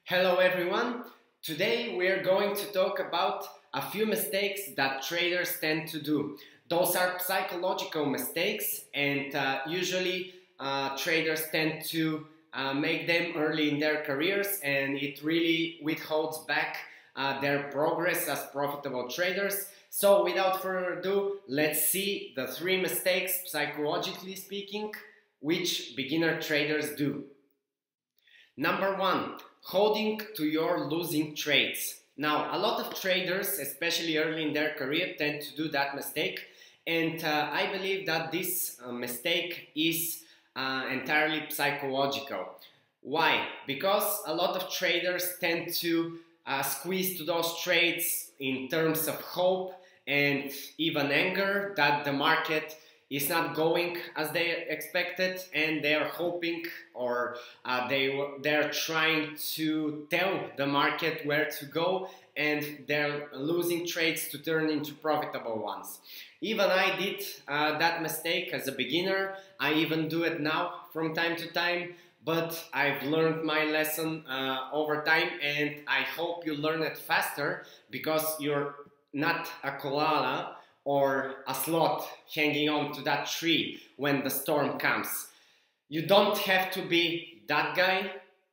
Hello everyone. Today we are going to talk about a few mistakes that traders tend to do. Those are psychological mistakes and usually traders tend to make them early in their careers, and it really withholds back their progress as profitable traders. So without further ado, let's see the 3 mistakes, psychologically speaking, which beginner traders do. Number 1, holding to your losing trades. Now, a lot of traders, especially early in their career, tend to do that mistake, and I believe that this mistake is entirely psychological. Why? Because a lot of traders tend to squeeze to those trades in terms of hope and even anger that the market is not going as they expected, and they are hoping, or they're trying to tell the market where to go, and they're losing trades to turn into profitable ones. Even I did that mistake as a beginner. I even do it now from time to time, but I've learned my lesson over time, and I hope you learn it faster, because you're not a koala or a sloth hanging on to that tree when the storm comes. You don't have to be that guy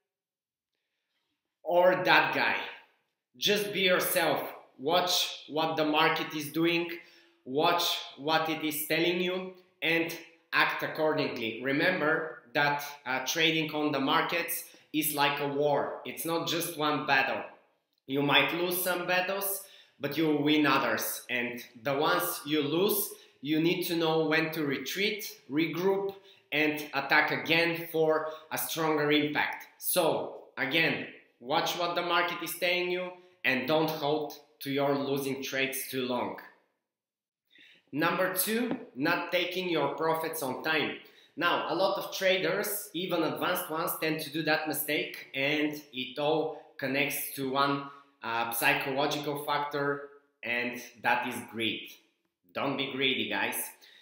or that guy. Just be yourself. Watch what the market is doing, watch what it is telling you, and act accordingly. Remember that trading on the markets is like a war. It's not just one battle. You might lose some battles, but you will win others, and the ones you lose, you need to know when to retreat, regroup, and attack again for a stronger impact. So again, watch what the market is telling you and don't hold to your losing trades too long. Number 2, not taking your profits on time. Now, a lot of traders, even advanced ones, tend to do that mistake, and it all connects to one psychological factor, and that is greed. Don't be greedy, guys.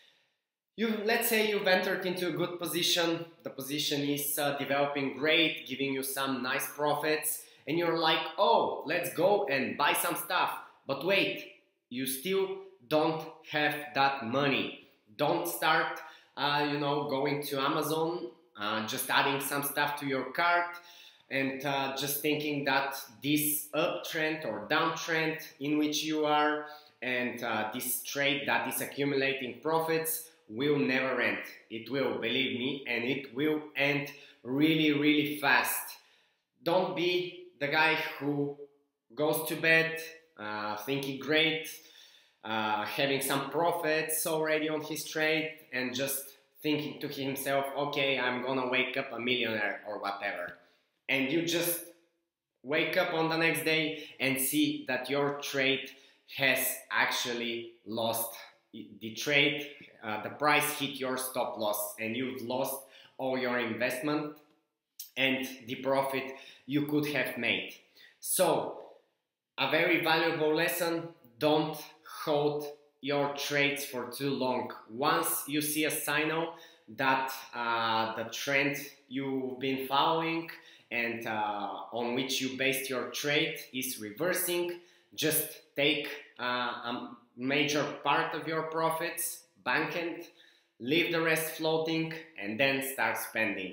Let's say you've entered into a good position, the position is developing great, giving you some nice profits, and you're like, oh, let's go and buy some stuff. But wait, you still don't have that money. Don't start going to Amazon, just adding some stuff to your cart, and just thinking that this uptrend or downtrend in which you are, and this trade that is accumulating profits will never end. It will, believe me, and it will end really, really fast. Don't be the guy who goes to bed thinking great, having some profits already on his trade, and just thinking to himself, okay, I'm gonna wake up a millionaire or whatever. And you just wake up on the next day and see that your trade has actually lost. The trade, the price hit your stop loss, and you've lost all your investment and the profit you could have made. So, a very valuable lesson: don't hold your trades for too long. Once you see a signal that the trend you've been following and on which you based your trade is reversing, just take a major part of your profits, bank it, leave the rest floating, and then start spending.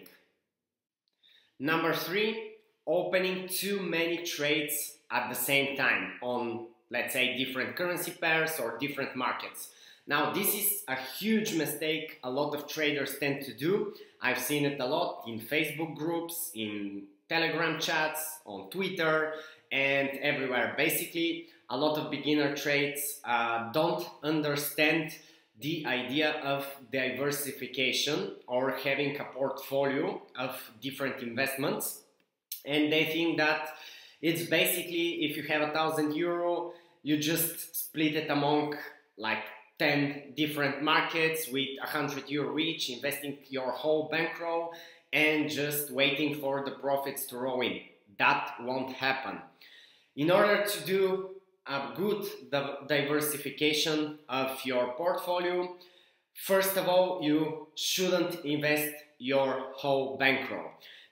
Number 3, opening too many trades at the same time on, let's say, different currency pairs or different markets. Now, this is a huge mistake a lot of traders tend to do. I've seen it a lot in Facebook groups, in Telegram chats, on Twitter, and everywhere. Basically, a lot of beginner trades don't understand the idea of diversification or having a portfolio of different investments, and they think that it's basically, if you have €1,000, you just split it among like 10 different markets with €100 each, investing your whole bankroll and just waiting for the profits to roll in. That won't happen. In order to do a good diversification of your portfolio, first of all, you shouldn't invest your whole bankroll.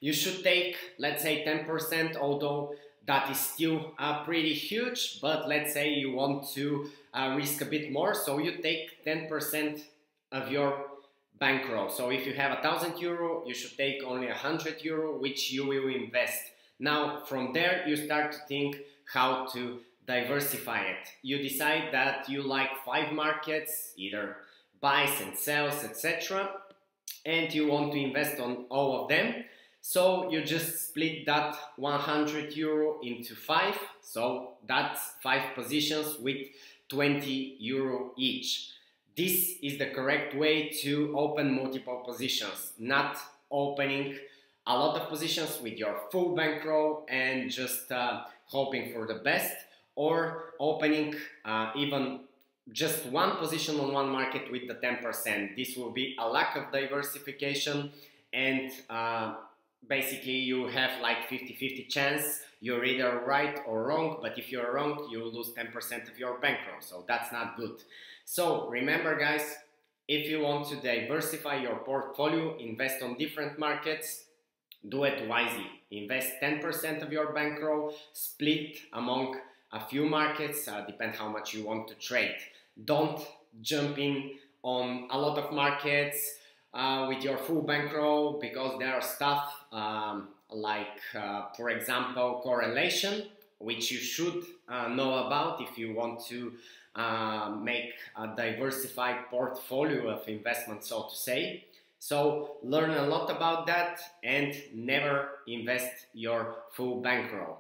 you should take, let's say, 10%, although that is still pretty huge, but let's say you want to risk a bit more, so you take 10% of your bankroll. So if you have 1,000 euro, you should take only 100 euro, which you will invest. Now, from there, you start to think how to diversify it. You decide that you like 5 markets, either buys and sells, etc., and you want to invest on all of them. So you just split that 100 euro into 5, so that's 5 positions with 20 euro each. This is the correct way to open multiple positions, not opening a lot of positions with your full bankroll and just hoping for the best, or opening even just one position on one market with the 10%. This will be a lack of diversification, and basically you have like 50-50 chance you're either right or wrong, but if you're wrong, you lose 10% of your bankroll, so that's not good. So remember guys, if you want to diversify your portfolio, invest on different markets, do it wisely. Invest 10% of your bankroll, split among a few markets, depend how much you want to trade. Don't jump in on a lot of markets with your full bankroll, because there are stuff like, for example, correlation, which you should know about if you want to make a diversified portfolio of investments, so to say. So learn a lot about that and never invest your full bankroll.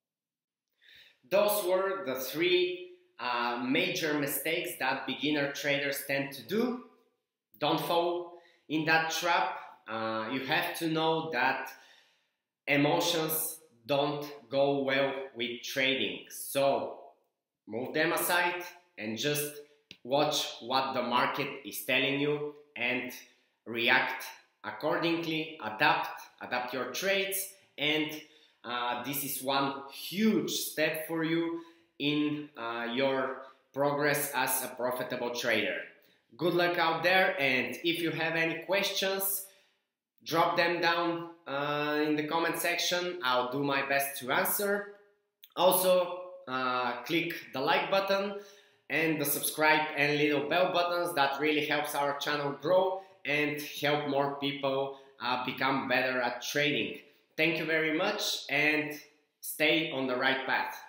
Those were the 3 major mistakes that beginner traders tend to do. Don't fall in that trap. You have to know that emotions don't go well with trading. So move them aside and just watch what the market is telling you and react accordingly, adapt your trades, and this is one huge step for you in your progress as a profitable trader. Good luck out there, and if you have any questions, drop them down in the comment section. I'll do my best to answer. Also, click the like button and the subscribe and little bell buttons. That really helps our channel grow and help more people become better at trading. Thank you very much, and stay on the right path.